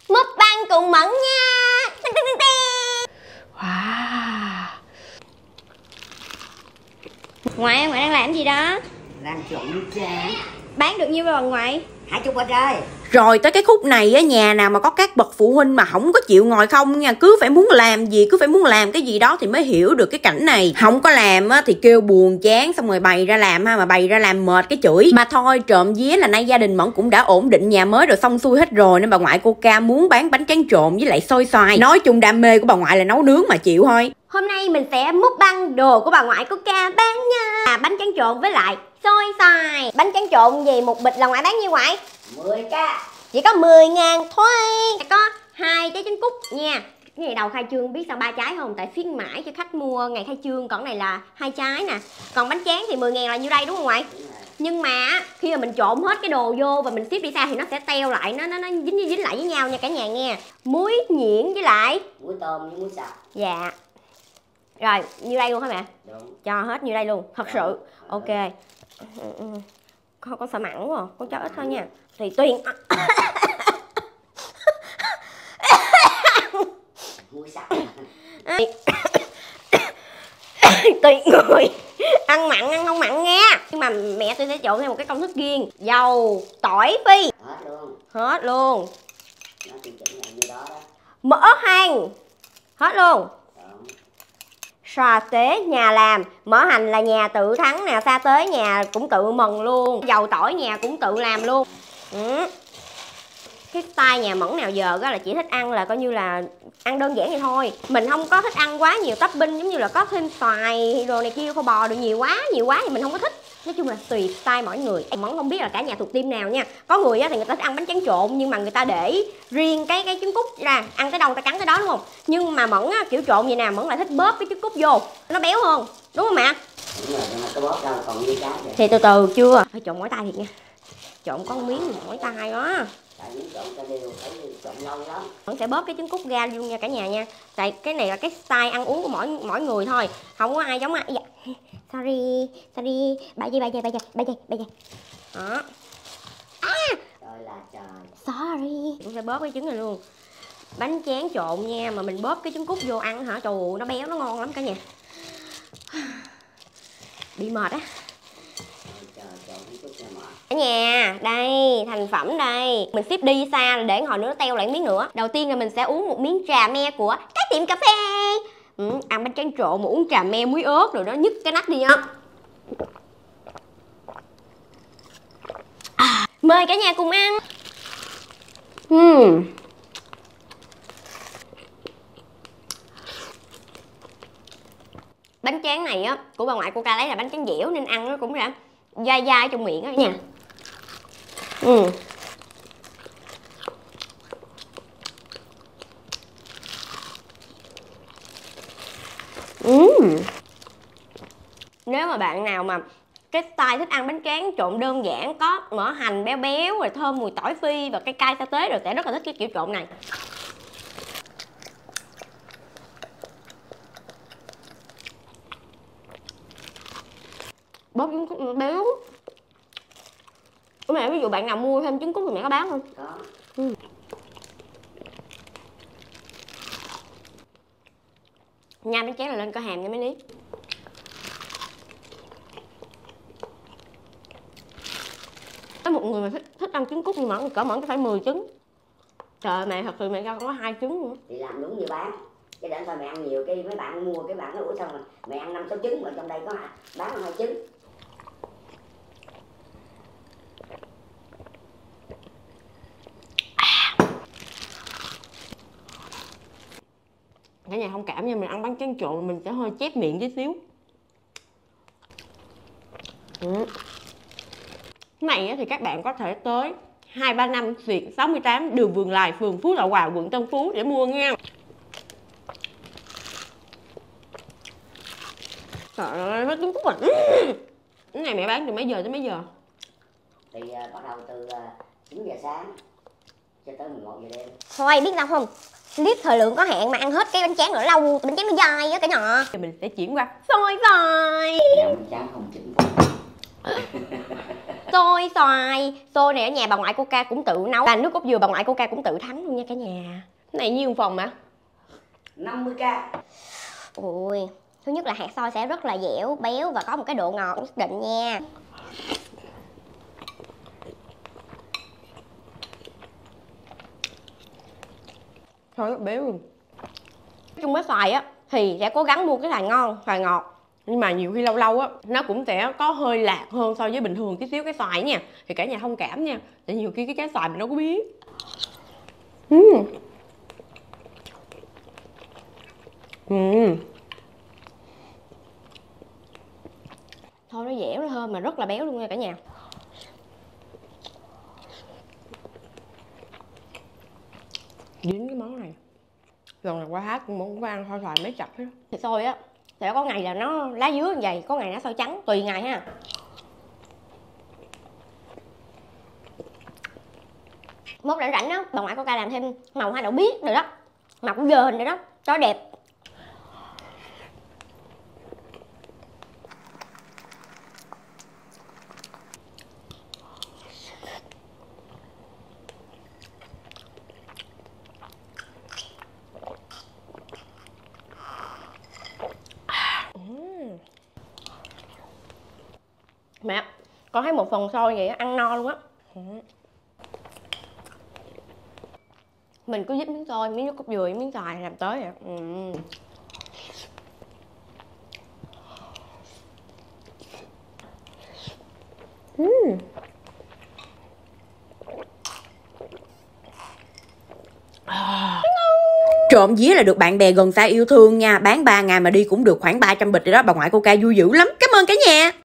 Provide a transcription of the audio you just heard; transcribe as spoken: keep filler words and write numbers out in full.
Múc băng cùng Mẫn nha. Wow. Ngoại, ngoại đang làm gì đó? Làm trộn cha. Bán được nhiêu rồi ngoại? Hai chục bịch ơi. Rồi tới cái khúc này á, nhà nào mà có các bậc phụ huynh mà không có chịu ngồi không nha, cứ phải muốn làm gì, cứ phải muốn làm cái gì đó thì mới hiểu được cái cảnh này. Không có làm á thì kêu buồn chán, xong rồi bày ra làm ha, mà bày ra làm mệt cái chửi. Mà thôi, trộm vía là nay gia đình Mẫn cũng đã ổn định nhà mới rồi, xong xuôi hết rồi, nên bà ngoại cô Ca muốn bán bánh tráng trộn với lại xôi xoài. Nói chung đam mê của bà ngoại là nấu nướng mà chịu thôi. Hôm nay mình sẽ múc băng đồ của bà ngoại cô Ca bán nha. À, bánh tráng trộn với lại xôi xoài. Bánh tráng trộn gì một bịch là ngoại bán nhiêu ngoại? Mười ca. Chỉ có mười ngàn thôi. Có hai trái trứng cút nha. Cái này đầu khai trương biết sao ba trái không? Tại khuyến mãi cho khách mua ngày khai trương. Còn này là hai trái nè. Còn bánh tráng thì mười ngàn là nhiêu đây đúng không ngoại? Nhưng mà khi mà mình trộn hết cái đồ vô và mình ship đi xa thì nó sẽ teo lại, nó nó nó dính dính lại với nhau nha cả nhà nghe. Muối nhuyễn với lại muối tôm với muối sạch. dạ. Rồi, nhiêu đây luôn hả mẹ? Đúng. Cho hết nhiêu đây luôn, thật Đúng. sự. Ok. Con con sợ mặn quá à. Con cho ít thôi nha. Thì Tuyền Muối sạch. Tùy người ăn mặn ăn không mặn nghe. Nhưng mà mẹ tôi sẽ trộn theo một cái công thức riêng. Dầu, tỏi phi. Hết luôn. Hết luôn. Nó tiêu chuẩn là như đó đó. Mỡ hành. Hết luôn. Đúng. Sa tế nhà làm. Mỡ hành là nhà tự thắng nè. Sa tế nhà cũng tự mần luôn. Dầu tỏi nhà cũng tự làm luôn. Ừ. Cái style nhà Mẫn nào giờ đó là chỉ thích ăn là coi như là ăn đơn giản vậy thôi. Mình không có thích ăn quá nhiều topping, giống như là có thêm xoài đồ này kia, kho bò được nhiều quá nhiều quá thì mình không có thích. Nói chung là tùy style mỗi người. Mẫn không biết là cả nhà thuộc team nào nha. Có người thì người ta thích ăn bánh tráng trộn nhưng mà người ta để riêng cái cái trứng cút ra, ăn tới đâu ta cắn tới đó đúng không? Nhưng mà Mẫn á, kiểu trộn vậy nè, Mẫn lại thích bóp cái trứng cút vô, nó béo hơn, đúng không mẹ? Đúng rồi, nhưng mà cái bóp đâu còn như cá vậy. Thì từ từ chưa. Phải trộn mỏi tay thiệt nha. Trộn có một miếng mỏi tay đó. Tại những trộn ta đều phải trộn lâu lắm. Vẫn sẽ bóp cái trứng cút ra luôn nha cả nhà nha. Tại cái này là cái style ăn uống của mỗi mỗi người thôi. Không có ai giống ai. Dạ. Sorry, sorry. Ba giây, ba giây, ba giây, ba giây, ba giây. Đó. À. Trời là trời. Sorry. Cũng sẽ bóp cái trứng này luôn. Bánh tráng trộn nha, mà mình bóp cái trứng cút vô ăn hả? Trời ơi, nó béo nó ngon lắm cả nhà. Bị mệt á. Cả nhà, đây, thành phẩm đây. Mình ship đi xa để hồi nữa nó teo lại miếng nữa. Đầu tiên là mình sẽ uống một miếng trà me của cái tiệm cà phê. Ừ, ăn bánh tráng trộn mà uống trà me muối ớt rồi đó, nhức cái nách đi nha. À, mời cả nhà cùng ăn. uhm. Bánh tráng này á của bà ngoại cô Ca lấy là bánh tráng dẻo nên ăn nó cũng đã dai dai trong miệng á nha. Ừ. Ừ. Nếu mà bạn nào mà cái style thích ăn bánh tráng trộn đơn giản, có mỡ hành béo béo rồi thơm mùi tỏi phi và cây cay sa tế rồi sẽ rất là thích cái kiểu trộn này. Bóp trứng cút béo. Mẹ ví dụ bạn nào mua thêm trứng cút thì mẹ có bán không? Có. Ừ. Nha bánh tráng là lên cửa hàng nha mấy ní. Có một người mà thích, thích ăn trứng cút nhưng mà cỡ Mẫn phải mười trứng. Trời ơi, mẹ thật sự mẹ cho con có hai trứng nữa. Thì làm đúng như bán. Cái để thôi mẹ ăn nhiều, cái mấy bạn mua cái bạn nó ủa xong rồi mẹ ăn năm sáu trứng mà trong đây có bán hai trứng. Cả nhà thông cảm nha, mình ăn bánh tráng trộn mình sẽ hơi chép miệng tí xíu. Ừ. Cái này thì các bạn có thể tới hai ba năm Xuyệt sáu mươi tám đường Vườn Lài, phường Phú Đậu Hòa, quận Tân Phú để mua nha. Trời ơi, nó trứng cút à. Cái này mẹ bán từ mấy giờ tới mấy giờ? Thì uh, bắt đầu từ uh, chín giờ sáng cho tới mười một giờ đêm. Thôi biết sao không? Clip thời lượng có hạn mà ăn hết cái bánh tráng nữa lâu, bánh tráng nó dai á cả nhà. Thì mình sẽ chuyển qua xôi xoài. Dạ, bánh tráng không chỉnh Xôi xoài. Xôi này ở nhà bà ngoại Coca cũng tự nấu. Và nước cốt dừa bà ngoại Coca cũng tự thắng luôn nha cả nhà. Cái này nhiêu phần mà? năm mươi k. Ui, thứ nhất là hạt xôi sẽ rất là dẻo, béo và có một cái độ ngọt nhất định nha. Thôi rất béo luôn. Trong cái xoài á thì sẽ cố gắng mua cái xoài ngon, xoài ngọt. Nhưng mà nhiều khi lâu lâu á nó cũng sẽ có hơi lạc hơn so với bình thường tí xíu cái xoài nha. Thì cả nhà thông cảm nha. Tại nhiều khi cái trái xoài mình đâu có biết. Uhm. Uhm. Thôi nó dẻo, nó thơm mà rất là béo luôn nha cả nhà. Dính cái món này lần nào qua hát cũng muốn ăn xôi xoài mấy chập hết. Thì xôi á sẽ có ngày là nó lá dứa như vậy, có ngày nó xôi trắng, tùy ngày ha. Mốt rảnh rảnh đó bà ngoại Coca làm thêm màu hoa đậu biếc rồi đó, màu cũng dền rồi đó cho đẹp. Mẹ, con thấy một phần xôi vậy ăn no luôn á. Mình cứ dip miếng xôi, miếng nước cốt dừa, miếng xoài làm tới vậy. Uhm. Uhm. Trộm vía là được bạn bè gần xa yêu thương nha. Bán ba ngày mà đi cũng được khoảng ba trăm bịch rồi đó. Bà ngoại Coca vui dữ lắm. Cảm ơn cả nhà.